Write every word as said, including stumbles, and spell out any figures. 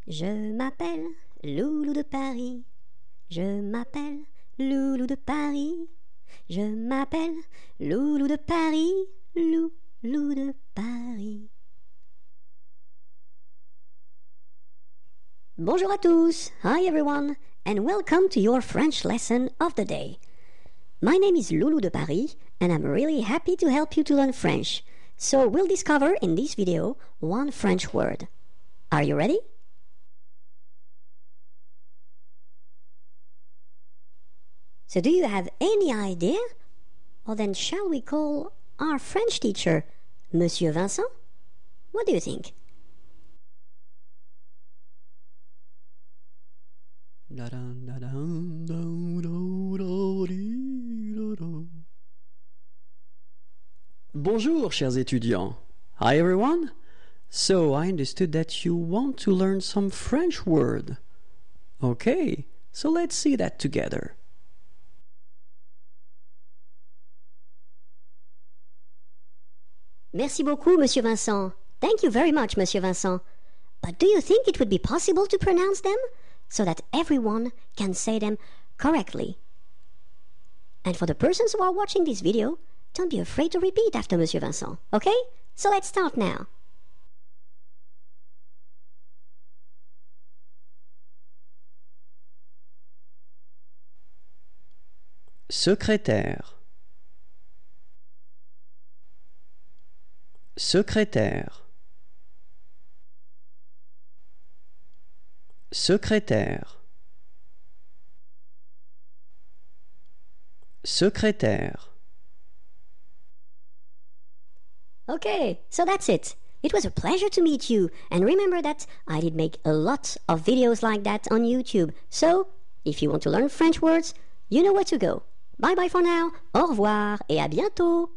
Je m'appelle Loulou de Paris. Je m'appelle Loulou de Paris. Je m'appelle Loulou de Paris. Loulou de Paris. Bonjour à tous. Hi everyone, and welcome to your French lesson of the day. My name is Loulou de Paris, and I'm really happy to help you to learn French. So we'll discover in this video one French word. Are you ready? So do you have any idea? Or then shall we call our French teacher Monsieur Vincent? What do you think? Bonjour, chers étudiants. Hi, everyone. So, I understood that you want to learn some French word. Okay, so let's see that together. Merci beaucoup, Monsieur Vincent. Thank you very much, Monsieur Vincent. But do you think it would be possible to pronounce them so that everyone can say them correctly? And for the persons who are watching this video, don't be afraid to repeat after Monsieur Vincent, okay? So let's start now. Secrétaire. Secrétaire. Secrétaire. Secrétaire. Okay, so that's it. It was a pleasure to meet you, and remember that I did make a lot of videos like that on YouTube. So, if you want to learn French words, you know where to go. Bye bye for now, au revoir et à bientôt!